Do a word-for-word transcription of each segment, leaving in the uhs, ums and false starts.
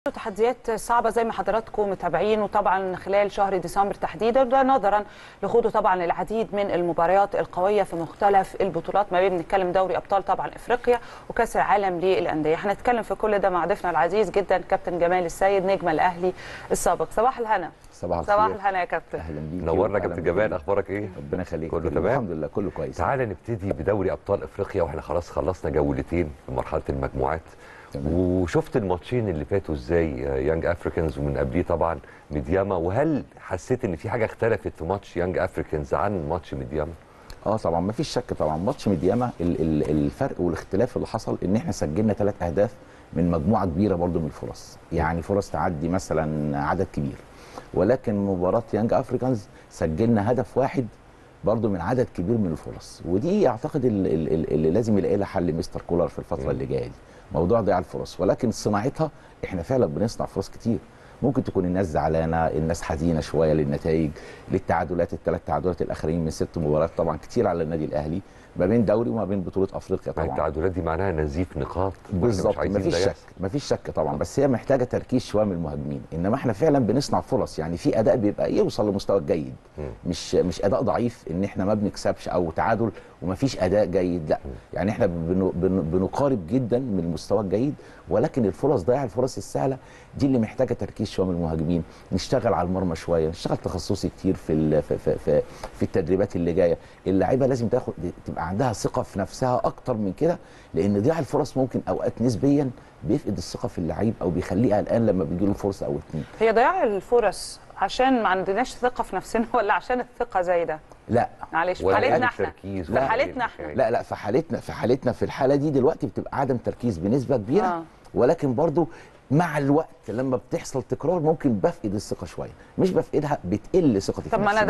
تحديات صعبة زي ما حضراتكم متابعين، وطبعا خلال شهر ديسمبر تحديدا، ده نظرا لخوضه طبعا العديد من المباريات القوية في مختلف البطولات، ما بين بنتكلم دوري ابطال طبعا افريقيا وكاس العالم للاندية. هنتكلم في كل ده مع ضيفنا العزيز جدا كابتن جمال السيد نجم الاهلي السابق. صباح الهنا. صباح الخير. صباح الهنا يا كابتن. اهلا بيك. نورنا كابتن جمال، اخبارك ايه؟ ربنا يخليك. كله تمام الحمد لله كله كويس. تعالى نبتدي بدوري ابطال افريقيا، واحنا خلاص خلصنا جولتين في مرحله المجموعات. تمام. وشفت الماتشين اللي فاتوا ازاي، يانج افريكانز ومن قبليه طبعا ميدياما، وهل حسيت ان في حاجه اختلفت في ماتش يانج افريكانز عن ماتش ميدياما؟ اه طبعا ما فيش شك. طبعا ماتش ميدياما الفرق والاختلاف اللي حصل ان احنا سجلنا ثلاث اهداف من مجموعه كبيره برضو من الفرص، يعني فرص تعدي مثلا عدد كبير، ولكن مباراه يانج افريكانز سجلنا هدف واحد برضو من عدد كبير من الفرص، ودي اعتقد اللي, اللي لازم يلاقي لها حل مستر كولر في الفتره اللي جايه دي، موضوع ضياع الفرص. ولكن صناعتها احنا فعلا بنصنع فرص كتير. ممكن تكون الناس زعلانه، الناس حزينه شويه للنتائج، للتعادلات، الثلاث تعادلات الاخرين من ست مباريات طبعا كتير على النادي الاهلي، ما بين دوري وما بين بطوله افريقيا طبعا. التعادلات دي معناها نزيف نقاط بالظبط، مفيش شك مفيش شك طبعا، بس هي محتاجه تركيز شويه من المهاجمين، انما احنا فعلا بنصنع فرص، يعني في اداء بيبقى يوصل لمستوى الجيد، مش مش اداء ضعيف ان احنا ما بنكسبش او تعادل ومفيش اداء جيد، لا، يعني احنا بن بن بنقارب جدا من المستوى الجيد، ولكن الفرص ضياع الفرص السهله دي اللي محتاجه تركيز شويه من المهاجمين، نشتغل على المرمى شويه، نشتغل تخصصي كتير في في في, في, في التدريبات اللي جايه. اللعيبه لازم تاخد تبقى عندها ثقه في نفسها اكتر من كده، لان ضياع الفرص ممكن اوقات نسبيا بيفقد الثقه في اللعيب او بيخليه قلقان لما بيجي له فرصه او اتنين. هي ضياع الفرص عشان ما عندناش ثقه في نفسنا ولا عشان الثقه زايده؟ لا معلش، في حالتنا احنا في حالتنا احنا لا لا في حالتنا في حالتنا في الحاله دي دلوقتي بتبقى عدم تركيز بنسبه كبيره، آه. ولكن برضو مع الوقت لما بتحصل تكرار ممكن بفقد الثقه شويه، مش بفقدها، بتقل ثقتي في نفسي. طب ما انا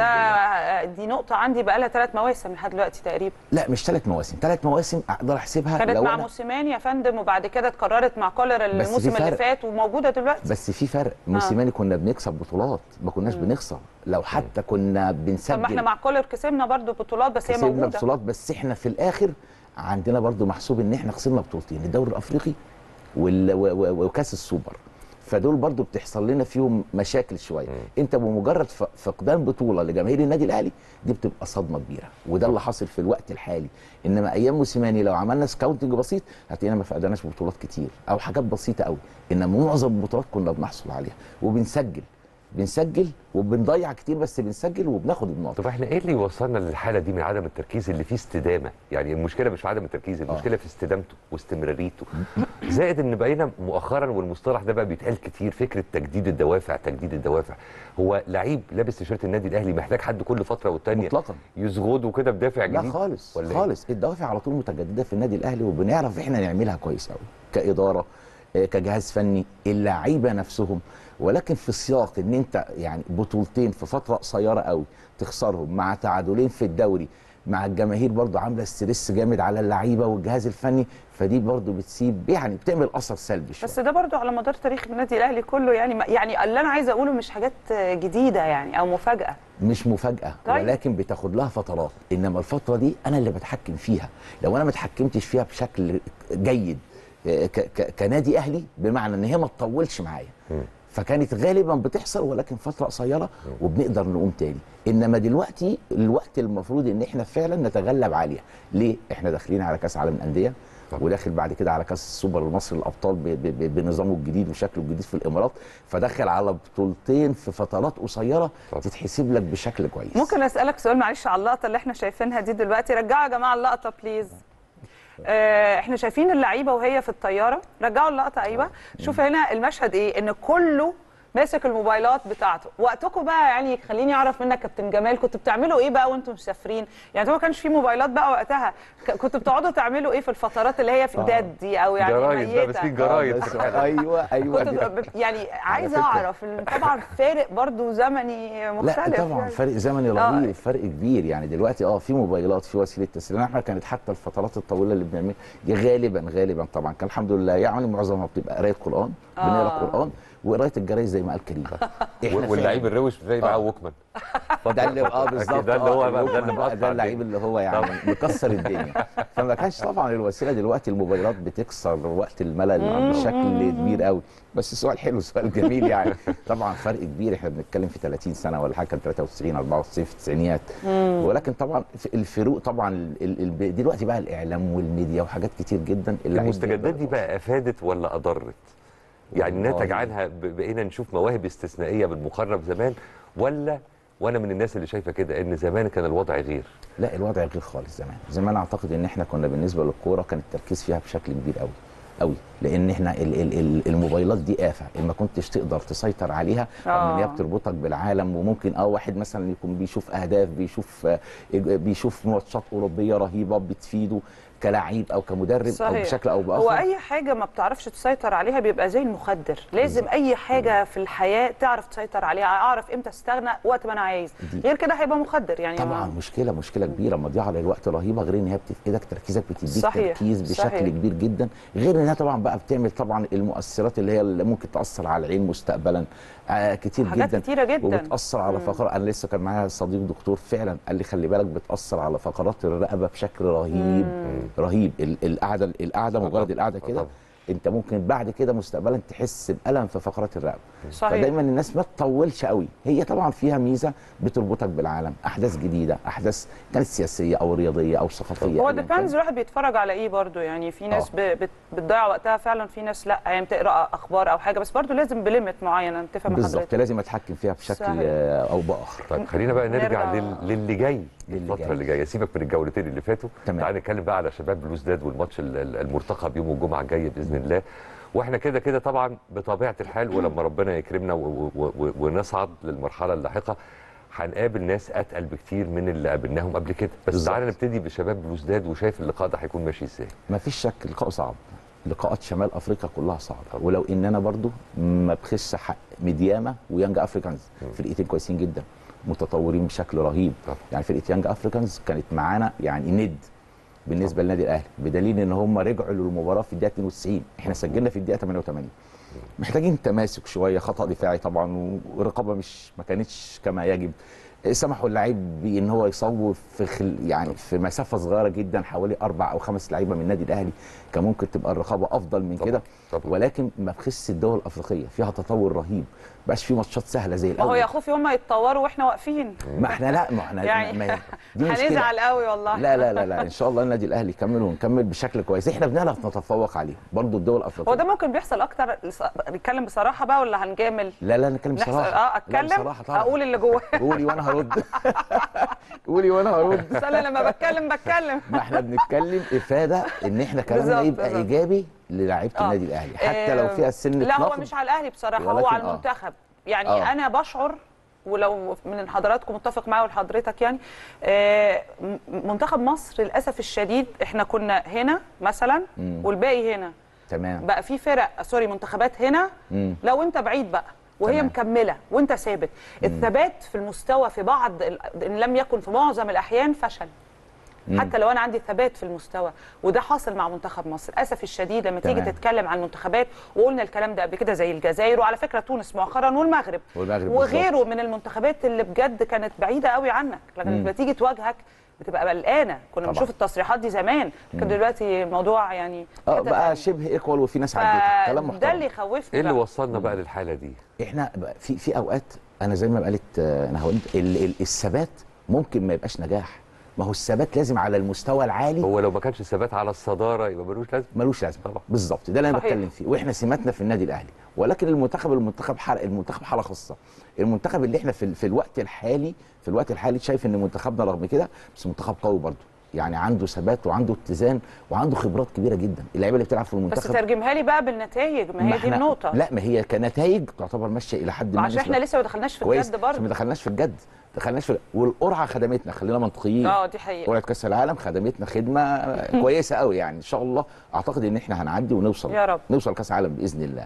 ده دي نقطه عندي بقى لها ثلاث مواسم لحد دلوقتي تقريبا. لا مش ثلاث مواسم، ثلاث مواسم اقدر احسبها. كانت لو مع موسيماني يا فندم، وبعد كده اتكررت مع كولر الموسم اللي فات وموجوده دلوقتي. بس في فرق، موسيماني آه. كنا بنكسب بطولات، ما كناش مم. بنخسر، لو حتى كنا بنسجل. طب ما احنا مع كولر كسبنا برضو بطولات، بس هي موجوده كسبنا بطولات، بس احنا في الاخر عندنا برضو محسوب ان احنا خسرنا بطولتين، الدوري الافريقي وكاس السوبر، فدول برضو بتحصل لنا فيهم مشاكل شويه. مم. انت بمجرد فقدان بطوله لجماهير النادي الاهلي دي بتبقى صدمه كبيره، وده اللي حاصل في الوقت الحالي. انما ايام موسيماني لو عملنا سكاونتنج بسيط هتلاقينا ما فقدناش بطولات كتير او حاجات بسيطه قوي، انما معظم البطولات كنا بنحصل عليها وبنسجل بنسجل وبنضيع كتير، بس بنسجل وبناخد النقط. طب احنا ايه اللي وصلنا للحاله دي من عدم التركيز اللي فيه استدامه؟ يعني المشكله مش في عدم التركيز، المشكله آه. في استدامته واستمراريته، زائد ان بقينا مؤخرا والمصطلح ده بقى بيتقال كتير، فكره تجديد الدوافع. تجديد الدوافع، هو لعيب لابس تيشيرت النادي الاهلي محتاج حد كل فتره والتانيه مطلقا يزغده كده بدافع جديد؟ لا خالص ولا خالص إيه؟ الدوافع على طول متجدده في النادي الاهلي، وبنعرف احنا نعملها كويس قوي كاداره، كجهاز فني، اللعيبه نفسهم، ولكن في سياق ان انت يعني بطولتين في فتره قصيره قوي تخسرهم، مع تعادلين في الدوري، مع الجماهير برضو عامله ستريس جامد على اللعيبه والجهاز الفني، فدي برضو بتسيب يعني بتعمل اثر سلبي شويه. بس ده برضو على مدار تاريخ النادي الاهلي كله، يعني يعني اللي انا عايزه اقوله مش حاجات جديده يعني او مفاجاه. مش مفاجاه، طيب. ولكن بتاخد لها فترات، انما الفتره دي انا اللي بتحكم فيها، لو انا ما اتحكمتش فيها بشكل جيد كنادي اهلي، بمعنى ان هي ما تطولش معايا، فكانت غالبا بتحصل ولكن فتره قصيره وبنقدر نقوم تاني. انما دلوقتي الوقت المفروض ان احنا فعلا نتغلب عليها. ليه؟ احنا داخلين على كاس عالم الانديه، وداخل بعد كده على كاس السوبر المصري للابطال بنظامه الجديد وشكله الجديد في الامارات، فدخل على بطولتين في فترات قصيره تتحسب لك بشكل كويس. ممكن اسالك سؤال معلش على اللقطه اللي احنا شايفينها دي دلوقتي؟ رجعوا يا جماعه اللقطه بليز. آه احنا شايفين اللعيبه وهي في الطياره، رجعوا اللقطه. ايوه، شوف هنا المشهد ايه، ان كله ماسك الموبايلات بتاعته. وقتكم بقى يعني خليني اعرف منك كابتن جمال، كنتوا بتعملوا ايه بقى وانتم مسافرين؟ يعني ما كانش في موبايلات بقى وقتها، كنتوا بتقعدوا تعملوا ايه في الفترات اللي هي في الداد دي او يعني جرايد بقى، بس في جرايد. ايوه ايوه كنتوا يعني عايزه اعرف طبعا فارق برضو زمني مختلف. لا طبعا يعني. فرق زمني رهيب، آه. فرق كبير. يعني دلوقتي اه في موبايلات، في وسيله تسليم، احنا كانت حتى الفترات الطويله اللي بنعملها دي غالبا غالبا طبعا كان الحمد لله يعني معظمها بتبقى قرايه قران، آه. بنقرا قران، وقرايه الجرايد زي ما قال كريم. واللعيب الروش زي معاه ووكمان. ده اللي اه بالظبط ده اللي هو بقى، ده اللي بقى ده اللعيب اللي هو يعني مكسر الدنيا. فما كانش طبعا الوسيله دلوقتي الموبايلات بتكسر وقت الملل بشكل كبير قوي. بس سؤال حلو، سؤال جميل يعني. طبعا فرق كبير، احنا بنتكلم في ثلاثين سنه ولا حاجه، كان ثلاثة وتسعين أربعة وتسعين في التسعينيات. ولكن طبعا الفروق طبعا دلوقتي بقى الاعلام والميديا وحاجات كتير جدا. المستجدات دي بقى افادت ولا اضرت؟ يعني نتج عنها بقينا نشوف مواهب استثنائيه بالمقارنه بزمان، ولا وانا من الناس اللي شايفه كده ان زمان كان الوضع غير؟ لا الوضع غير خالص. زمان زمان اعتقد ان احنا كنا بالنسبه للكوره كان التركيز فيها بشكل كبير قوي قوي، لان احنا ال ال ال الموبايلات دي آفة، ما كنتش تقدر تسيطر عليها رغم ان هي بتربطك بالعالم. وممكن اه واحد مثلا يكون بيشوف اهداف، بيشوف بيشوف ماتشات اوروبيه رهيبه بتفيده كلاعب او كمدرب صحيح. او بشكل او باخر. هو اي حاجه ما بتعرفش تسيطر عليها بيبقى زي المخدر، لازم بالزبط. اي حاجه في الحياه تعرف تسيطر عليها، اعرف امتى استغنى وقت ما انا عايز، غير كده هيبقى مخدر يعني. طبعا ما... مشكله مشكله كبيره، مضيعه للوقت رهيبه، غير ان هي بتفقدك تركيزك، بتديك تركيز بشكل صحيح. كبير جدا، غير انها طبعا بقى بتعمل طبعا المؤثرات اللي هي اللي ممكن تاثر على العين مستقبلا آه كتير حاجات جدا كتيره جدا، وبتاثر على فقرات. انا لسه كان معايا صديق دكتور فعلا قال لي خلي بالك بتاثر على فقرات الرقبه بشكل رهيب مم. رهيب. القعده القعده مجرد القعده كده انت ممكن بعد كده مستقبلا تحس بالم في فقرات الرقبه. صحيح. فدايما الناس ما تطولش قوي. هي طبعا فيها ميزه بتربطك بالعالم، احداث جديده، احداث كانت سياسيه او رياضيه او ثقافيه. هو ديبيندز الواحد بيتفرج على ايه برضو يعني. في ناس آه. بتضيع وقتها فعلا، في ناس لا يعني بتقرا اخبار او حاجه، بس برضو لازم بليمت معينه. انت فاهم حضرتك؟ بالظبط، لازم اتحكم فيها بشكل صحيح. او باخر. طيب خلينا بقى نرجع, نرجع للي جاي الفتره اللي جايه. سيبك من الجولتين اللي فاتوا، تعال نتكلم بقى على شباب بلوزداد والماتش المرتقب يوم الجمعه الجاي باذن الله. واحنا كده كده طبعا بطبيعه الحال، ولما ربنا يكرمنا ونصعد للمرحله اللاحقه هنقابل ناس اتقل بكتير من اللي قابلناهم قبل كده. بس تعالى نبتدي بشباب بلوزداد، وشايف اللقاء ده هيكون ماشي ازاي؟ مفيش شك اللقاء صعب، لقاءات شمال افريقيا كلها صعبه، ولو ان انا برضو ما بخش حق ميدياما ويانج افريكانز، فرقتين كويسين جدا متطورين بشكل رهيب. طبعا. يعني فرقه يانج افريكانز كانت معانا يعني ند بالنسبه للنادي الاهلي، بدليل ان هم رجعوا للمباراه في الدقيقه اتنين وتسعين، احنا سجلنا في الدقيقه تمانية وتمانين. محتاجين تماسك شويه، خطا دفاعي طبعا، والرقابه مش ما كانتش كما يجب. سمحوا اللعيب بان هو يصوب في خل يعني في مسافه صغيره جدا، حوالي اربع او خمس لعيبه من النادي الاهلي، كان ممكن تبقى الرقابه افضل من كده. ولكن ما بخس الدول الافريقيه فيها تطور رهيب، بقاش في ماتشات سهله زي الاول. ما هو يا خوفي هم يتطوروا واحنا واقفين. ما احنا لا ما احنا يعني هنزعل قوي والله. لا لا لا لا ان شاء الله النادي الاهلي يكمل ونكمل بشكل كويس، احنا بنعرف نتفوق عليهم برضو الدول الافريقيه. هو ده ممكن بيحصل اكتر. نتكلم بصراحه بقى ولا هنجامل؟ لا لا نتكلم بصراحه. اه اتكلم اقول اللي جوه. قولي وانا هرد. قولي وانا هرد. بس انا لما بتكلم بتكلم. ما احنا بنتكلم افاده ان احنا كلامنا يبقى بالزبط. ايجابي للاعيبه آه. النادي الاهلي حتى لو فيها السن. لا هو مش على الاهلي بصراحه، هو على المنتخب. آه. يعني آه. انا بشعر، ولو من حضراتكم متفق معايا ولحضرتك يعني، آه منتخب مصر للاسف الشديد احنا كنا هنا مثلا مم. والباقي هنا. تمام. بقى في فرق سوري منتخبات هنا مم. لو انت بعيد بقى وهي تمام. مكمله وانت ثابت. الثبات في المستوى في بعض ان لم يكن في معظم الاحيان فشل. مم. حتى لو انا عندي ثبات في المستوى، وده حاصل مع منتخب مصر للاسف الشديد. لما تيجي تتكلم عن المنتخبات، وقلنا الكلام ده قبل كده، زي الجزائر وعلى فكره تونس مؤخرا والمغرب, والمغرب وغيره بالزبط. من المنتخبات اللي بجد كانت بعيده قوي عنك، لكن لما تيجي تواجهك بتبقى قلقانه. كنا بنشوف التصريحات دي زمان، كان دلوقتي الموضوع يعني اه بقى شبه ايكوال وفي ناس عدتها. كلام محترم. ده اللي يخوفني. ايه اللي وصلنا بقى للحاله دي؟ احنا في في اوقات انا زي ما قالت انا هقول الثبات ممكن ما يبقاش نجاح. ما هو الثبات لازم على المستوى العالي. هو لو ما كانش الثبات على الصداره يبقى ملوش لازمه. ملوش لازمه طبعا. بالظبط، ده اللي انا بتكلم فيه، واحنا سماتنا في النادي الاهلي. ولكن المنتخب المنتخب حاله المنتخب حاله خاصه. المنتخب اللي احنا في, في الوقت الحالي في الوقت الحالي شايف ان منتخبنا رغم كده بس منتخب قوي برضه، يعني عنده ثبات وعنده اتزان وعنده خبرات كبيره جدا. اللعيبه اللي بتلعب في المنتخب. بس ترجمها لي بقى بالنتائج، ما هي دي النقطه. لا ما هي كنتائج تعتبر ماشيه الى حد ما، عشان احنا لسه ما دخلناش في الجد برضه. ما دخلناش في الجد دخلناش في والقرعه خدمتنا، خلينا منطقيين. اه دي حقيقه. قرعه كاس العالم خدمتنا خدمه كويسه قوي، يعني ان شاء الله اعتقد ان احنا هنعدي ونوصل يا رب. نوصل كاس العالم باذن الله.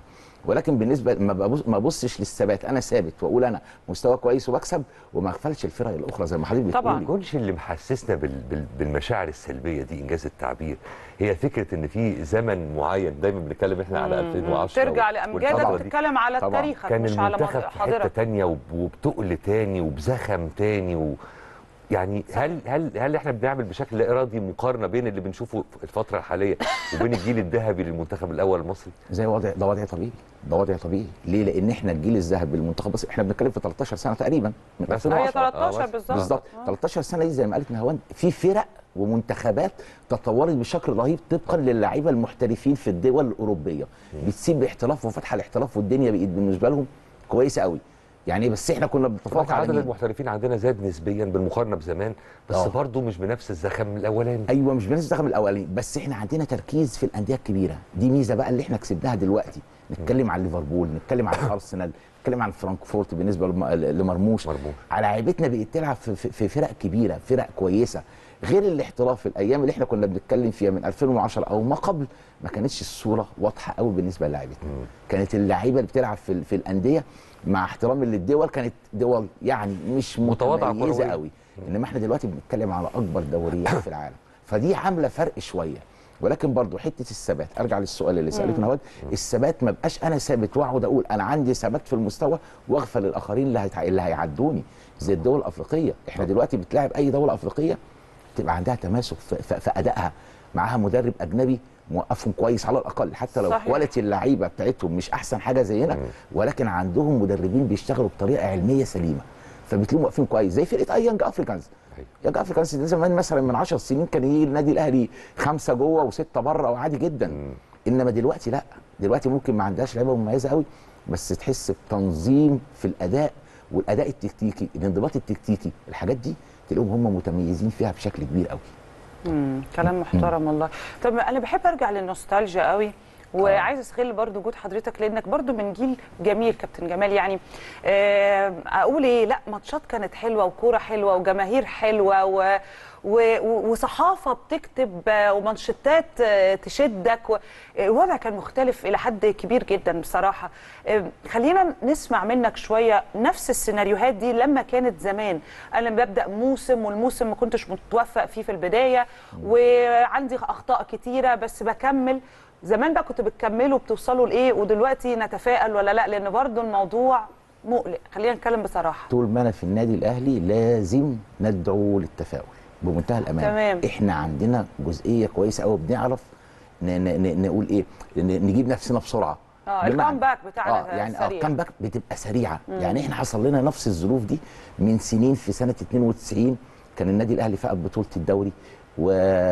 ولكن بالنسبه ما ببص ما ببصش للثبات، انا ثابت واقول انا مستوى كويس وبكسب وما اغفلش الفرق الاخرى زي ما حضرتك بتقولي. طبعا. ما يكونش اللي محسسنا بال... بال... بالمشاعر السلبيه دي انجاز التعبير هي فكره ان في زمن معين، دايما بنتكلم احنا على ألفين وعشرة ترجع لامجادك وتتكلم على تاريخك مش على كان المنتخب في حته ثانيه وبتقل ثاني وبزخم ثاني و... يعني هل هل هل احنا بنعمل بشكل لا ارادي مقارنه بين اللي بنشوفه في الفتره الحاليه وبين الجيل الذهبي للمنتخب الاول المصري؟ زي وضع ده وضع طبيعي، ده وضع طبيعي. ليه؟ لان احنا الجيل الذهبي للمنتخب بس احنا بنتكلم في تلتاشر سنه تقريبا من بس هي ألفين وعشرة. تلتاشر بالظبط بالظبط تلتاشر سنه دي زي ما قالت نهاوند في فرق ومنتخبات تطورت بشكل رهيب طبقا للاعيبه المحترفين في الدول الاوروبيه، بتسيب الاحتراف وفتح الاحتراف والدنيا بقت بالنسبه لهم كويسه قوي. يعني بس احنا كنا بنتفوق على عدد المحترفين عندنا زاد نسبيا بالمقارنه بزمان، بس أوه. برضه مش بنفس الزخم الاولاني. ايوه مش بنفس الزخم الاولاني، بس احنا عندنا تركيز في الانديه الكبيره، دي ميزه بقى اللي احنا كسبناها دلوقتي. نتكلم عن ليفربول، نتكلم عن ارسنال، نتكلم عن فرانكفورت بالنسبه لمرموش، مرموش. على لعيبتنا بقت تلعب في, في فرق كبيره، فرق كويسه، غير الاحتراف في الايام اللي احنا كنا بنتكلم فيها من ألفين وعشرة او ما قبل. ما كانتش الصوره واضحه قوي بالنسبه للاعيبتنا. كانت اللعيبه اللي بتلعب في, في الانديه مع احترامي للدول كانت دول يعني مش متميزه قوي، انما احنا دلوقتي بنتكلم على اكبر دوريات في العالم، فدي عامله فرق شويه. ولكن برضو حته الثبات، ارجع للسؤال اللي سالته نهاد، الثبات ما بقاش انا ثابت واقعد اقول انا عندي ثبات في المستوى واغفل الاخرين اللي هيتع... اللي هيعدوني زي الدول الافريقيه. احنا دلوقتي بتلاعب اي دوله افريقيه تبقى عندها تماسك في, في, في ادائها، معاها مدرب اجنبي موقفهم كويس على الاقل، حتى لو كواليتي اللعيبه بتاعتهم مش احسن حاجه زينا، ولكن عندهم مدربين بيشتغلوا بطريقه علميه سليمه، فبتلاقيهم واقفين كويس زي فرقه اي يانج افريكانز. يانج افريكانز ده زمان مثلا من عشر سنين كان يجي النادي الاهلي خمسه جوه وسته بره وعادي جدا. مم. انما دلوقتي لا، دلوقتي ممكن ما عندهاش لعيبه مميزه قوي بس تحس بتنظيم في الاداء والاداء التكتيكي، الانضباط التكتيكي، الحاجات دي تلاقيهم هم متميزين فيها بشكل كبير قوي. امم كلام محترم والله. طب انا بحب ارجع للنوستالجيا قوي، وعايز استغل برضو وجود حضرتك لانك برضو من جيل جميل كابتن جمال. يعني اقول ايه، لا ماتشات كانت حلوه وكوره حلوه وجماهير حلوه و وصحافه بتكتب ومانشيتات تشدك، الوضع كان مختلف الى حد كبير جدا بصراحه. خلينا نسمع منك شويه نفس السيناريوهات دي لما كانت زمان. انا ببدا موسم والموسم ما كنتش متوفق فيه في البدايه وعندي اخطاء كتيره بس بكمل. زمان بقى كنتوا بتكملوا بتوصلوا لايه، ودلوقتي نتفائل ولا لا؟ لان برضو الموضوع مقلق، خلينا نتكلم بصراحه. طول ما انا في النادي الاهلي لازم ندعو للتفاؤل بمنتهى الامان. تمام. احنا عندنا جزئيه كويسه قوي، بنعرف نقول ايه، نجيب نفسنا بسرعه. اه الكامباك بتاعنا اه يعني سريع. اه الكامباك بتبقى سريعه. مم. يعني احنا حصل لنا نفس الظروف دي من سنين. في سنه اتنين وتسعين كان النادي الاهلي فقد بطوله الدوري و...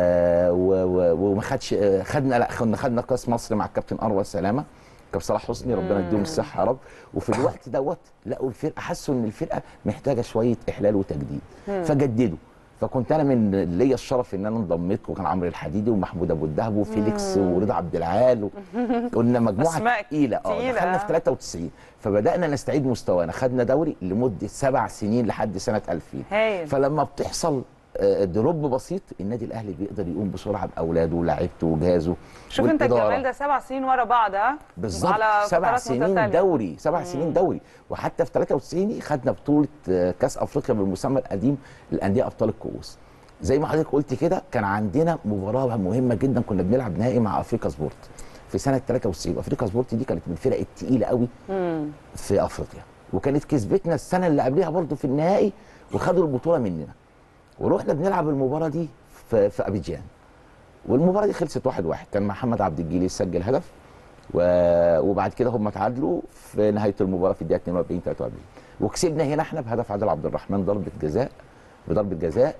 و... و... وما خدش خدنا لا خدنا خدنا كاس مصر مع الكابتن انور سلامه، كابتن صلاح حسني ربنا يديهم الصحه يا رب. وفي الوقت دوت لقوا الفرقه، حسوا ان الفرقه محتاجه شويه احلال وتجديد، فجددوا. فكنت انا من ليا الشرف ان انا انضميت، وكان عمرو الحديدي ومحمود ابو الدهب وفيليكس ورضا عبد العال و... قلنا مجموعه تقيله. اه دخلنا في تلاتة وتسعين فبدانا نستعيد مستوانا، خدنا دوري لمده سبع سنين لحد سنه ألفين. هاي. فلما بتحصل دروب بسيط النادي الاهلي بيقدر يقوم بسرعه باولاده ولاعيبته وجهازه. شوف انت الجمال ده سبع سنين ورا بعض. ها بالظبط، سبع سنين دوري، سبع مم. سنين دوري. وحتى في تلاتة وتسعين خدنا بطوله كاس افريقيا بالمسمى القديم الانديه ابطال الكؤوس. زي ما حضرتك قلت كده كان عندنا مباراه مهمه جدا، كنا بنلعب نهائي مع افريكا سبورت في سنه تلاتة وتسعين. افريكا سبورت دي كانت من الفرق الثقيله قوي مم. في افريقيا، وكانت كسبتنا السنه اللي قبلها برضو في النهائي وخدوا البطوله مننا. ورحنا بنلعب المباراه دي في, في ابيجان، والمباراه دي خلصت واحد واحد. كان محمد عبد الجليل سجل هدف و... وبعد كده هم تعادلوا في نهايه المباراه في الدقيقه اتنين واربعين تلاتة واربعين، وكسبنا هنا احنا بهدف عادل عبد الرحمن ضربه جزاء بضربه جزاء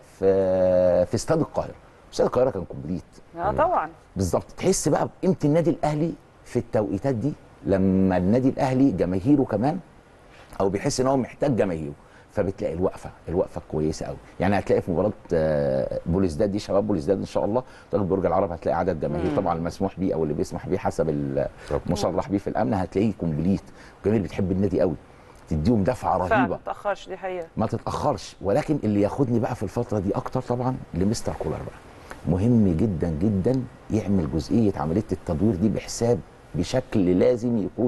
في في استاد القاهره. استاد القاهره كان كومبليت. اه طبعا بالظبط. تحس بقى بقيمه النادي الاهلي في التوقيتات دي، لما النادي الاهلي جماهيره كمان او بيحس ان هو محتاج جماهيره، فبتلاقي الوقفه الوقفه كويسه قوي. يعني هتلاقي في مباراه بوليسداد دي، شباب بوليسداد ان شاء الله تاخد برج العرب، هتلاقي عدد جماهير طبعا المسموح بيه او اللي بيسمح بيه حسب المصرح بيه في الامن، هتلاقيه كومبليت. الجماهير بتحب النادي قوي، تديهم دفعه رهيبه. ما تتاخرش، دي حقيقه ما تتاخرش. ولكن اللي ياخدني بقى في الفتره دي اكتر طبعا لمستر كولر بقى، مهم جدا جدا يعمل جزئيه عمليه التدوير دي بحساب بشكل لازم يكون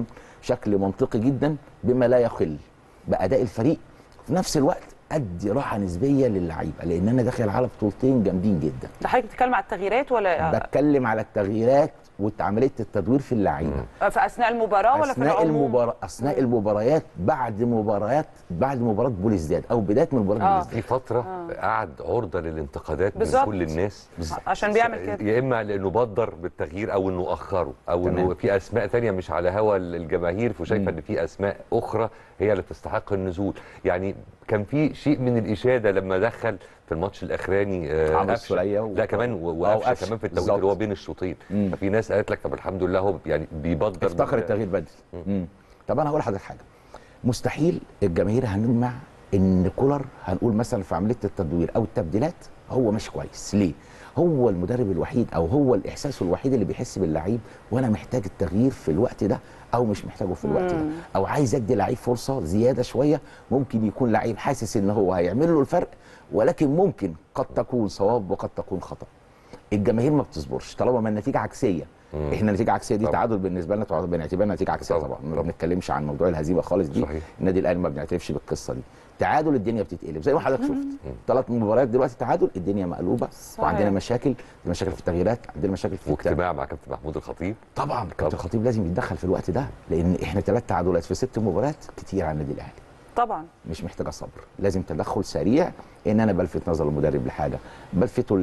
بشكل منطقي جدا بما لا يخل باداء الفريق، في نفس الوقت ادي راحه نسبيه للعيبه، لان انا داخل على بطولتين جامدين جدا. ده حضرتك بتتكلم على التغييرات ولا بتكلم على التغييرات وعمليه التدوير في اللعيبه في اثناء المباراه ولا في اثناء العموم؟ المباراه اثناء المباريات بعد مباريات بعد مباراه بوليسداد او بدايه من مباراه آه. بوليسداد. في فتره آه. قعد عرضه للانتقادات بالزبط. من كل الناس بالزبط. عشان بيعمل كده، يا اما لانه بدر بالتغيير او انه اخره او تمام. انه في اسماء ثانيه مش على هوا الجماهير، فشايفه ان في اسماء اخرى هي اللي تستحق النزول. يعني كان في شيء من الاشاده لما دخل في الماتش الاخراني آه عمرو السولية و... لا كمان وقفشه كمان في التوقيت اللي هو بين الشوطين، ففي ناس قالت لك طب الحمد لله هو يعني بيبدر افتكر التغيير بدري. طب انا هقول لحضرتك حاجه، مستحيل الجماهير هنمنع ان كولر هنقول مثلا في عمليه التدوير او التبديلات هو مش كويس. ليه؟ هو المدرب الوحيد او هو الاحساس الوحيد اللي بيحس باللعيب وانا محتاج التغيير في الوقت ده او مش محتاجه في الوقت ده، او عايز ادي لعيب فرصه زياده شويه. ممكن يكون لعيب حاسس ان هو هيعمل له الفرق، ولكن ممكن قد تكون صواب وقد تكون خطا. الجماهير ما بتصبرش طالما ما النتيجه عكسيه. مم. احنا النتيجه عكسيه دي طبعا. تعادل بالنسبه لنا بنعتبرها نتيجه عكسيه طبعا, طبعا. ما بنتكلمش عن موضوع الهزيمه خالص دي. صحيح. النادي الاهلي ما بنعترفش بالقصه دي. تعادل الدنيا بتتقلب زي ما حضرتك شفت ثلاث مباريات دلوقتي تعادل الدنيا مقلوبه. صحيح. وعندنا مشاكل مشاكل في التغييرات، عندنا مشاكل في واجتماع مع كابتن محمود الخطيب. طبعا كابتن الخطيب لازم يتدخل في الوقت ده، لان احنا ثلاث تعادلات في ست مباريات كتير على النادي الاهلي. طبعا مش محتاجه صبر، لازم تدخل سريع. ان انا بلفت نظر المدرب لحاجه، بلفته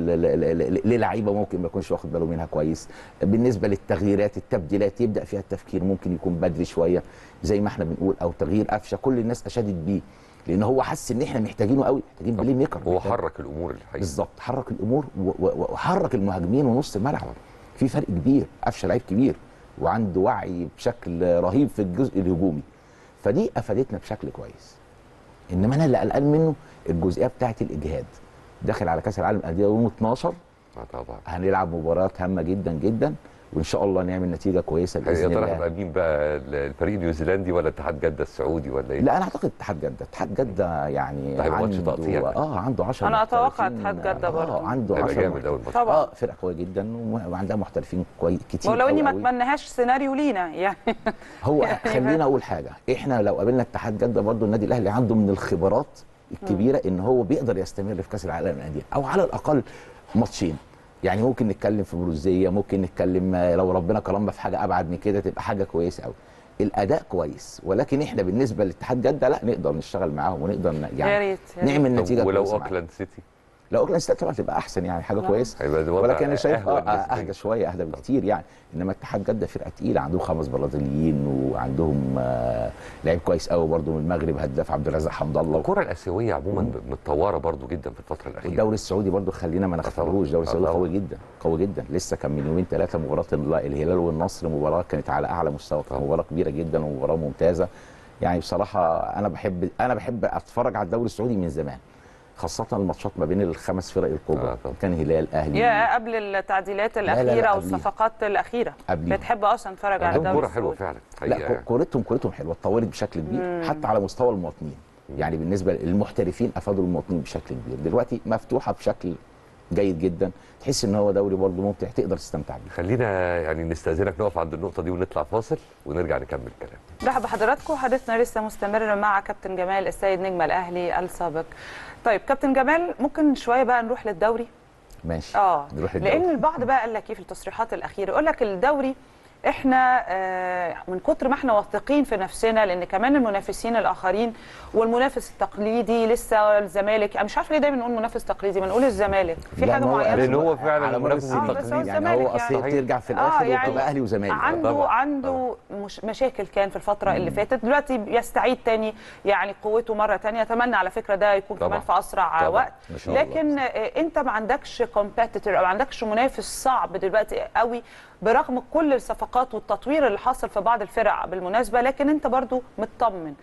للعيبه ممكن ما يكونش واخد باله منها كويس. بالنسبه للتغييرات التبديلات يبدا فيها التفكير ممكن يكون بدري شويه زي ما احنا بنقول، او تغيير قفشه كل الناس اشادت بيه لان هو حس ان احنا محتاجينه قوي، محتاجين بلاي ميكر. هو حرك الامور الحقيقه بالظبط، حرك الامور وحرك المهاجمين ونص الملعب. في فرق كبير، قفشه لعيب كبير وعنده وعي بشكل رهيب في الجزء الهجومي، فدي افادتنا بشكل كويس. انما انا اللي قلقان منه الجزئيه بتاعه الاجهاد. داخل على كاس العالم للانديه يوم اتناشر. اه طبعا هنلعب مباريات هامه جدا جدا، وان شاء الله نعمل نتيجه كويسه باذن الله. يا ترى هيبقى مين بقى، الفريق النيوزيلندي ولا اتحاد جده السعودي ولا ايه؟ لا انا اعتقد اتحاد جده، اتحاد جده يعني هيبقى ماتش تقطيع اه عنده عشرة انا اتوقع اتحاد جده برضه اه عنده عشرة جامد قوي الماتش. طبعا اه فرقه قويه جدا وعندها محترفين كويس كتير. ولو اني ما اتمناهاش سيناريو لينا يعني. هو خلينا اقول حاجه، احنا لو قابلنا اتحاد جده برضه النادي الاهلي عنده من الخبرات الكبيره ان هو بيقدر يستمر في كاس العالم للانديه او على الاقل ماتشين. يعني ممكن نتكلم في بروزيه، ممكن نتكلم لو ربنا كرمنا في حاجه ابعد من كده تبقى حاجه كويسه قوي. الاداء كويس، ولكن احنا بالنسبه لاتحاد جده لا نقدر نشتغل معاهم ونقدر يعني يا ريت نعمل نتيجه ولو كويسه. ولو اوكلاند سيتي لو اوكلاند سيتي طبعا تبقى احسن يعني حاجه كويسه، ولكن انا شايف اه اهدى شويه اهدى بكتير يعني. انما اتحاد جده فرقه تقيله، عندهم خمس برازيليين وعندهم آه لعيب كويس قوي برده من المغرب هداف عبد الرزاق حمد الله. الكره الاسيويه عموما متطوره برده جدا في الفتره الاخيره. والدوري السعودي برده خلينا ما نغفلوش، الدوري السعودي قوي جدا قوي جدا. لسه كان من يومين ثلاثه مباراه الهلال والنصر، مباراه كانت على اعلى مستوى، مباراه كبيره جدا ومباراه ممتازه. يعني بصراحه انا بحب انا بحب اتفرج على الدوري السعودي من زمان، خاصة الماتشات ما بين الخمس فرق الكبرى. آه كان هلال اهلي يا قبل التعديلات الاخيره والصفقات الاخيره بتحب اصلا تتفرج على الدوري. كوره حلوه فعلا. لا كورتهم كورتهم حلوه، اتطورت بشكل كبير. مم. حتى على مستوى المواطنين، يعني بالنسبه للمحترفين افادوا المواطنين بشكل كبير. دلوقتي مفتوحه بشكل جيد جدا، تحس ان هو دوري برضه ممتع تقدر تستمتع بيه. خلينا يعني نستاذنك نقف عند النقطه دي ونطلع فاصل ونرجع نكمل الكلام. مرحبا بحضراتكم، حديثنا لسه مستمر مع كابتن جمال السيد نجم الاهلي السابق. طيب كابتن جمال، ممكن شويه بقى نروح للدوري؟ ماشي اه نروح للدوري. لان البعض بقى قال لك ايه في التصريحات الاخيره، يقول لك الدوري احنا آه من كتر ما احنا واثقين في نفسنا، لان كمان المنافسين الاخرين والمنافس التقليدي لسه الزمالك، انا مش عارفه ليه دايما نقول منافس تقليدي ما نقول الزمالك في حاجه معينه، لان هو فعلا المنافس التقليدي يعني هو اصل يعني ترجع في الاخر آه يعني وتبقى اهلي وزمالك. عنده طبعا. عنده مش مشاكل كان في الفتره مم. اللي فاتت، دلوقتي يستعيد تاني يعني قوته مره ثانيه. اتمنى على فكره ده يكون طبعا. كمان في اسرع طبعا. وقت. لكن آه انت ما عندكش كومبيتيتور او ما عندكش منافس صعب دلوقتي قوي برغم كل الصفقات والتطوير اللي حصل في بعض الفرق بالمناسبه، لكن انت برضو مطمن.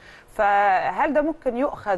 فهل ده ممكن يؤخذ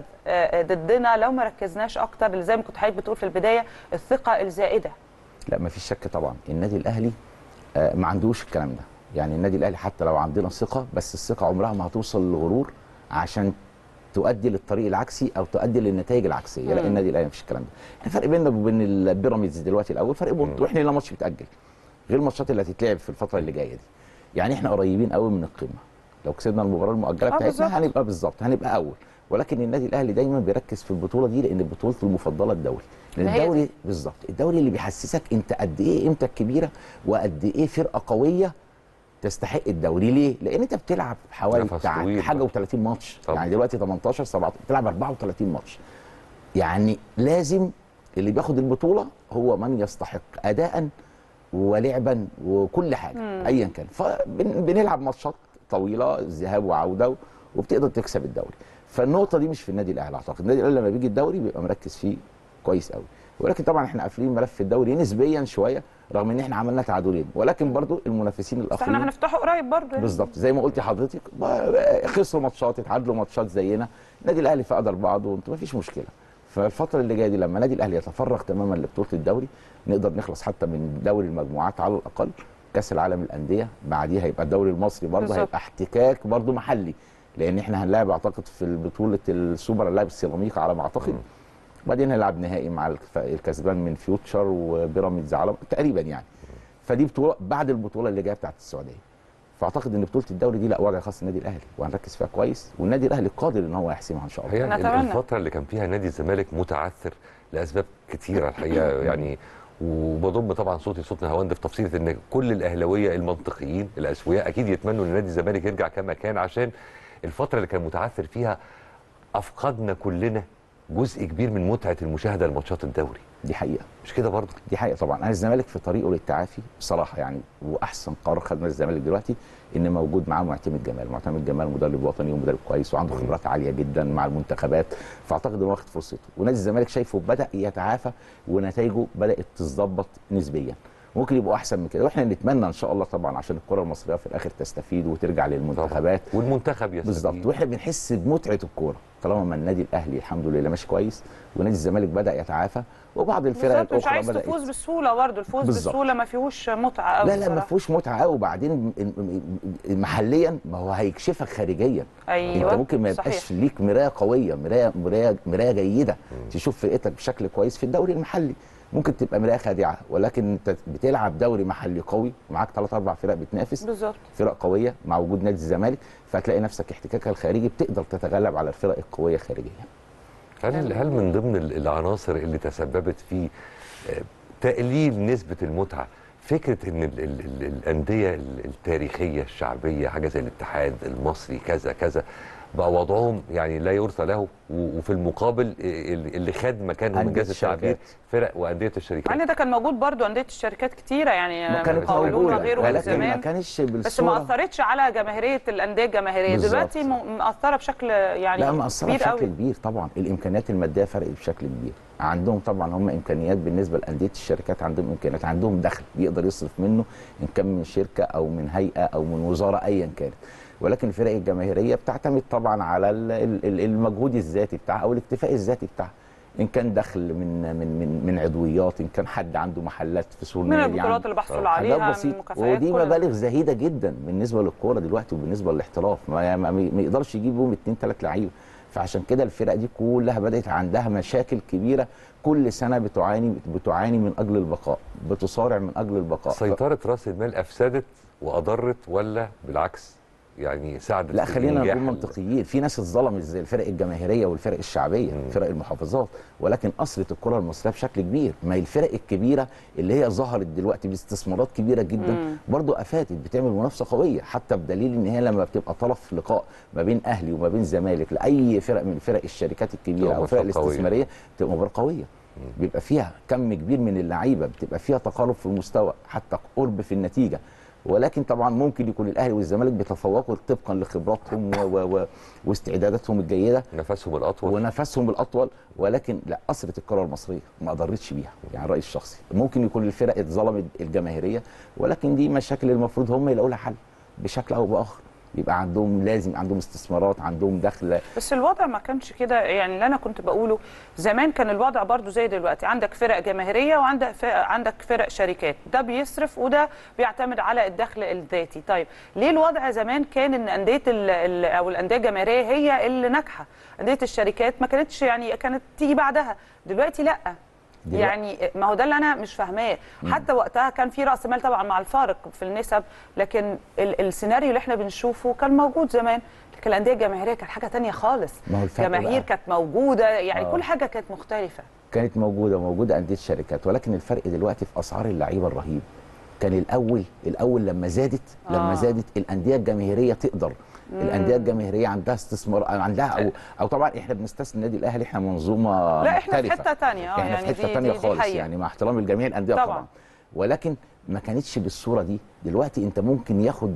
ضدنا لو ما ركزناش اكتر زي ما كنت حضرتك بتقول في البدايه الثقه الزائده؟ لا ما فيش شك طبعا. النادي الاهلي ما عندوش الكلام ده. يعني النادي الاهلي حتى لو عندنا ثقه، بس الثقه عمرها ما هتوصل للغرور عشان تؤدي للطريق العكسي او تؤدي للنتائج العكسيه. لا النادي الاهلي ما فيش الكلام ده. الفرق بيننا وبين البيراميدز دلوقتي الاول فرق بونت، واحنا لنا ماتش بيتاجل غير الماتشات اللي هتتلعب في الفتره اللي جايه دي. يعني احنا قريبين قوي من القمه، لو كسبنا المباراه المؤجله آه بالظبط. بتاعتنا هنبقى بالظبط هنبقى اول. ولكن النادي الاهلي دايما بيركز في البطوله دي لان بطولته المفضله الدوري. لان هي دي. الدوري بالظبط الدوري اللي بيحسسك انت قد ايه قيمتك كبيره وقد ايه فرقه قويه تستحق الدوري. ليه؟ لان انت بتلعب حوالي نفس بتاع طويل حاجه بقى. و30 ماتش. طبعا. يعني دلوقتي تمنتاشر سبعتاشر بتلعب اربعة وتلاتين ماتش. يعني لازم اللي بياخد البطوله هو من يستحق اداء ولعبا وكل حاجه مم. ايا كان. فبنلعب ماتشات طويله ذهاب وعوده وبتقدر تكسب الدوري. فالنقطه دي مش في النادي الاهلي. اعتقد النادي الاهلي لما بيجي الدوري بيبقى مركز فيه كويس قوي. ولكن طبعا احنا قافلين ملف الدوري نسبيا شويه رغم ان احنا عملنا تعادلين. ولكن برضو المنافسين بس الاخرين احنا هنفتحه قريب برضه يعني. بالظبط زي ما قلتي حضرتك خسروا ماتشات اتعادلوا ماتشات زينا. النادي الاهلي في قدر بعضه وانتوا ما فيش مشكله. فالفتره اللي جايه دي لما النادي الاهلي يتفرغ تماما لبطوله الدوري نقدر نخلص حتى من دوري المجموعات على الاقل. كاس العالم للانديه بعديها هيبقى الدوري المصري برضه بالظبط. هيبقى احتكاك برضه محلي. لان احنا هنلاعب اعتقد في بطوله السوبر هنلاعب السيراميكا على ما اعتقد. بعدين هنلعب نهائي مع الف- الكسبان من فيوتشر وبيراميدز على تقريبا يعني. فدي بطوله بعد البطوله اللي جايه بتاعت السعوديه. فاعتقد ان بطوله الدوري دي لا وضع خاص النادي الاهلي وهنركز فيها كويس والنادي الاهلي قادر ان هو يحسمها ان شاء الله. هي ال- نتمنى. الفترة اللي كان فيها نادي الزمالك متعثر لأسباب كتيرة الحقيقة يعني. وبضم طبعا صوتي صوت نهاوند في تفصيلة ان كل الاهلاويه المنطقيين الاسوياء اكيد يتمنوا ان نادي الزمالك يرجع كما كان، عشان الفتره اللي كان متعثر فيها افقدنا كلنا جزء كبير من متعه المشاهده لماتشات الدوري. دي حقيقه. مش كده برضه؟ دي حقيقه طبعا. انا الزمالك في طريقه للتعافي بصراحه يعني. واحسن قرار خدنا الزمالك دلوقتي ان موجود معاه معتمد جمال. معتمد جمال مدرب وطني ومدرب كويس وعنده خبرات عاليه جدا مع المنتخبات. فاعتقد انه واخد فرصته ونادي الزمالك شايفه بدا يتعافى ونتائجه بدات تتظبط نسبيا. ممكن يبقوا احسن من كده واحنا نتمنى ان شاء الله طبعا عشان الكره المصريه في الاخر تستفيد وترجع للمنتخبات والمنتخب يستفيد بالظبط. واحنا بنحس بمتعه الكوره طالما ما النادي الاهلي الحمد لله ماشي كويس ونادي الزمالك بدا يتعافى وبعض الفرق بالظبط. مش الاخرى عايز بدات تفوز بالسهوله برضه. الفوز بالظبط. بالسهوله ما فيهوش متعه قوي. لا لا ما فيهوش متعه قوي. وبعدين محليا ما هو هيكشفك خارجيا. ايوه انت ممكن ما يبقاش صحيح. ليك مرايه قويه مرايه مرايه مرايه جيده تشوف فرقتك بشكل كويس في الدوري المحلي. ممكن تبقى مرايه خادعه ولكن انت بتلعب دوري محلي قوي ومعاك ثلاث اربع فرق بتنافس بالظبط. فرق قويه مع وجود نادي الزمالك فهتلاقي نفسك احتكاكها الخارجي بتقدر تتغلب على الفرق القويه خارجيا. هل هل من ضمن العناصر اللي تسببت في تقليل نسبه المتعه فكره ان ال ال ال الانديه التاريخيه الشعبيه حاجه زي الاتحاد المصري كذا كذا بقى وضعهم يعني لا يرثى له، وفي المقابل اللي خد مكانهم من جهاز التعبير فرق وانديه الشركات؟ يعني ده كان موجود برضو انديه الشركات كتيره يعني ما كانت قولون موجوده وغيره ولكن زمان ما كانش بالصوره بس ما اثرتش على جماهيريه الانديه الجماهيريه. بالزبط. دلوقتي مأثره بشكل يعني لا مأثره كبير بشكل قوي. كبير طبعا. الامكانيات الماديه فرقت بشكل كبير. عندهم طبعا هم امكانيات بالنسبه لانديه الشركات عندهم امكانيات عندهم دخل بيقدر يصرف منه ان كان من شركه او من هيئه او من وزاره ايا كانت. ولكن الفرق الجماهيريه بتعتمد طبعا على المجهود الذاتي بتاعها او الاكتفاء الذاتي بتاعها ان كان دخل من من من من عضويات ان كان حد عنده محلات في سور من البطولات يعني اللي بحصل عليها من المكافآت ودي مبالغ زهيده جدا بالنسبه للكوره دلوقتي وبالنسبه للاحتراف ما, ما يقدرش يجيب بهم اثنين ثلاث لعيبه. فعشان كده الفرق دي كلها بدات عندها مشاكل كبيره كل سنه بتعاني بتعاني من اجل البقاء بتصارع من اجل البقاء. سيطره راس المال افسدت واضرت ولا بالعكس يعني ساعدت؟ لا خلينا نكون منطقيين. في ناس اتظلمت زي الفرق الجماهيريه والفرق الشعبيه مم. فرق المحافظات ولكن اثرت الكره المصريه بشكل كبير. ما هي الفرق الكبيره اللي هي ظهرت دلوقتي باستثمارات كبيره جدا مم. برضو افادت بتعمل منافسه قويه حتى بدليل ان هي لما بتبقى طرف لقاء ما بين اهلي وما بين زمالك لاي فرق من فرق الشركات الكبيره او الفرق الاستثماريه بتبقى مباراه قويه. بيبقى فيها كم كبير من اللعيبه بتبقى فيها تقارب في المستوى حتى قرب في النتيجه. ولكن طبعا ممكن يكون الاهلي والزمالك بيتفوقوا طبقا لخبراتهم و... و... واستعداداتهم الجيده نفسهم الاطول ونفسهم الاطول. ولكن لا اثرت الكره المصريه ما قدرتش بيها يعني رايي الشخصي. ممكن يكون الفرق اتظلمت الجماهيريه ولكن دي مشاكل المفروض هم يلاقوا لها حل بشكل او باخر. يبقى عندهم لازم عندهم استثمارات عندهم دخل. بس الوضع ما كانش كده يعني. اللي انا كنت بقوله زمان كان الوضع برضو زي دلوقتي. عندك فرق جماهيريه وعندك فرق عندك فرق شركات ده بيصرف وده بيعتمد على الدخل الذاتي. طيب ليه الوضع زمان كان ان انديه او الانديه الجماهيريه هي اللي ناجحه؟ انديه الشركات ما كانتش يعني كانت تيجي بعدها. دلوقتي لا يعني ما هو ده اللي انا مش فاهماه. حتى وقتها كان في راس مال طبعا مع الفارق في النسب، لكن ال السيناريو اللي احنا بنشوفه كان موجود زمان. لكن الانديه الجماهيريه كانت حاجه ثانيه خالص، جماهير كانت موجوده، يعني آه. كل حاجه كانت مختلفه، كانت موجوده موجوده انديه شركات. ولكن الفرق دلوقتي في اسعار اللعيبه الرهيب. كان الاول الاول لما زادت آه. لما زادت الانديه الجماهيريه تقدر، الانديه الجماهيريه عندها استثمار، عندها او او طبعا احنا بنستثني النادي الاهلي، احنا منظومه لا مختلفه، احنا في حته ثانيه اه احنا يعني في حته ثانيه خالص حقيقة. يعني مع احترام الجميع الانديه طبعا. طبعا ولكن ما كانتش بالصوره دي. دلوقتي انت ممكن ياخد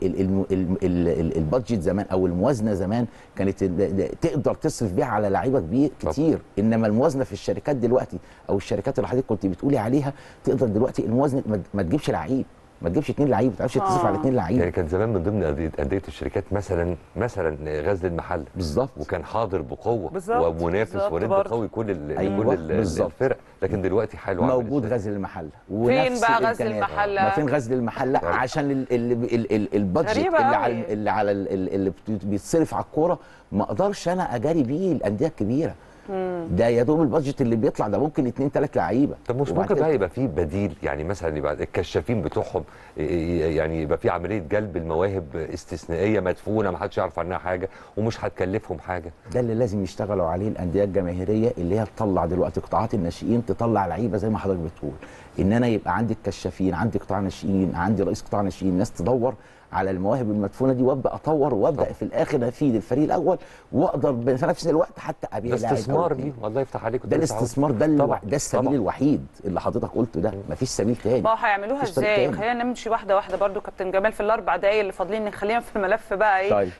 البادجت زمان او الموازنه زمان كانت تقدر تصرف بيها على لعيبه كبير كتير، انما الموازنه في الشركات دلوقتي او الشركات اللي حضرتك كنت بتقولي عليها تقدر دلوقتي الموازنه ما تجيبش لعيب، ما تجيبش اثنين لعيب، ما تعرفش تصرف على اثنين لعيب. يعني كان زمان من ضمن انديه الشركات مثلا مثلا غزل المحله بالظبط، وكان حاضر بقوه بالزبط. ومنافس وند قوي كل ال أيوة. كل الفرق، لكن دلوقتي حاله موجود غزل المحله. فين بقى غزل المحله؟ ما فين غزل المحله؟ عشان البادجت اللي على اللي على اللي بيتصرف على الكوره ما اقدرش انا اجاري بيه الانديه الكبيره. مم. ده يا دوب البادجت اللي بيطلع ده ممكن اثنين ثلاث لعيبه. طب مش ممكن بقى يبقى في بديل؟ يعني مثلا يبقى الكشافين بتوعهم يعني يبقى في عمليه جلب المواهب استثنائيه مدفونه ما حدش يعرف عنها حاجه ومش هتكلفهم حاجه. ده اللي لازم يشتغلوا عليه الانديه الجماهيريه، اللي هي تطلع دلوقتي قطاعات الناشئين تطلع لعيبه زي ما حضرتك بتقول، ان انا يبقى عندي الكشافين، عندي قطاع ناشئين، عندي رئيس قطاع ناشئين، ناس تدور على المواهب المدفونه دي وابدا اطور وابدا في الاخر افيد الفريق الاول واقدر في نفس الوقت حتى ابيع لاعب. ده استثمار ليه؟ الله يفتح عليك. ده الاستثمار ده الو... ده السبيل طبعا. الوحيد اللي حضرتك قلته ده، مفيش سبيل تاني. ما هيعملوها ازاي؟ خلينا نمشي واحده واحده برضو كابتن جمال في الاربع دقائق اللي فاضلين، نخلينا في الملف بقى ايه؟ طيب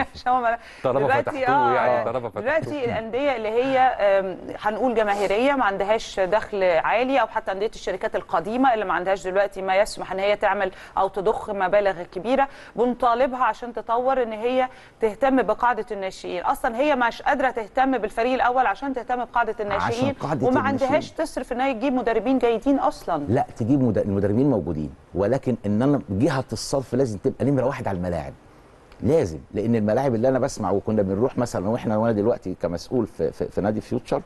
دلوقتي اه دلوقتي الانديه اللي هي هنقول جماهيريه ما عندهاش دخل عالي، او حتى انديه الشركات القديمه اللي ما عندهاش دلوقتي ما يسمح ان هي تعمل او تضخ مبالغ كبيره، بنطالب عشان تطور ان هي تهتم بقاعده الناشئين. اصلا هي مش قادره تهتم بالفريق الاول عشان تهتم بقاعده الناشئين، قاعدة وما عندهاش تصرف ان هي تجيب مدربين جيدين اصلا. لا تجيب مد... المدربين موجودين، ولكن ان انا جهه الصرف لازم تبقى نمره واحد على الملاعب. لازم، لان الملاعب اللي انا بسمع وكنا بنروح مثلا واحنا وانا دلوقتي كمسؤول في, في, في نادي فيوتشر،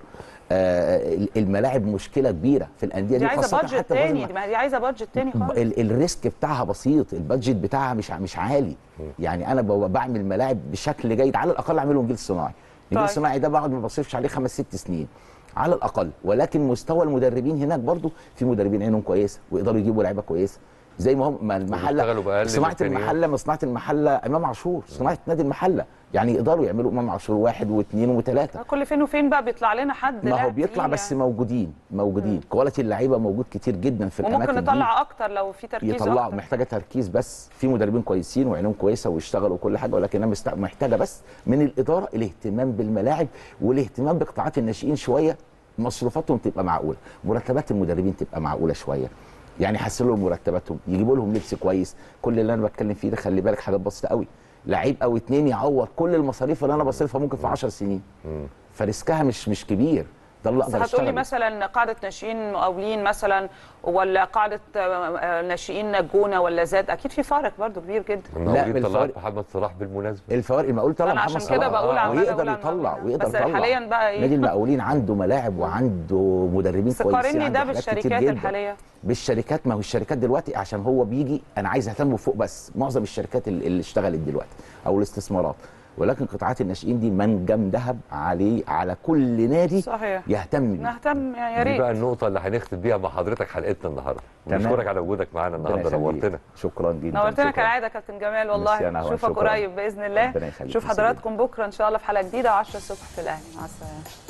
آه الملاعب مشكله كبيره في الانديه دي، دي عايزه بادجت تاني، دي عايزه بادجت تاني خالص. الريسك بتاعها بسيط، البادجت بتاعها مش مش عالي. يعني انا بعمل ملاعب بشكل جيد، على الاقل اعملهم جيل صناعي. الجيل الصناعي ده بقعد ما بصرفش عليه خمس ست سنين على الاقل، ولكن مستوى المدربين هناك برضو في مدربين عينهم كويسه ويقدروا يجيبوا لعيبه كويسه، زي ما هم المحله صناعه المحله ما صناعه المحله امام عاشور، صناعه نادي المحله، يعني يقدروا يعملوا امام عاشور واحد واثنين وثلاثه. كل فين وفين بقى بيطلع لنا حد، ما هو بيطلع بس يعني. موجودين موجودين كواليتي اللعيبه موجود كتير جدا في الاماكن دي، وممكن نطلع اكتر لو في تركيز يطلع اكتر. محتاجه تركيز، بس في مدربين كويسين وعينهم كويسه ويشتغلوا وكل حاجه، ولكن انا محتاجه بس من الاداره الاهتمام بالملاعب والاهتمام بقطاعات الناشئين شويه، مصروفاتهم تبقى معقوله، مرتبات المدربين تبقى معقوله شويه، يعني يحسن لهم مرتباتهم، يجيبوا لهم لبس كويس. كل اللي انا بتكلم فيه ده خلي بالك حاجات بسيطه قوي، لعيب او اتنين يعوض كل المصاريف اللي انا بصرفها ممكن في عشر سنين، فريسكها مش مش كبير. ده اللي اقدر اشتغل. هتقولي مثلا قاعده ناشئين مقاولين مثلا ولا قاعده ناشئين الجونه ولا زاد، اكيد في فارق برضو كبير جدا. لا بالفارق محمد صلاح بالمناسبه، الفوارق المقاول طلع محمد صلاح، عشان كده بقول آه. ويقدر يطلع ويقدر بس يطلع. حاليا بقى ايه؟ نادي المقاولين عنده ملاعب وعنده مدربين كويسين. قارني ده بالشركات الحاليه. بالشركات، ما هو الشركات دلوقتي عشان هو بيجي انا عايز اهتم فوق، بس معظم الشركات اللي اشتغلت دلوقتي او الاستثمارات، ولكن قطاعات الناشئين دي منجم ذهب عليه على كل نادي صحيح يهتم بيه. نهتم يعني يا ريت. دي بقى النقطه اللي هنختم بيها مع حضرتك حلقتنا النهارده، ونشكرك على وجودك معانا النهارده، نورتنا. شكرا جدا، نورتنا كالعاده كابتن جمال والله، اشوفك قريب باذن الله. نشوف حضراتكم بكره ان شاء الله في حلقه جديده عشرة الصبح في الاهلي. مع السلامه.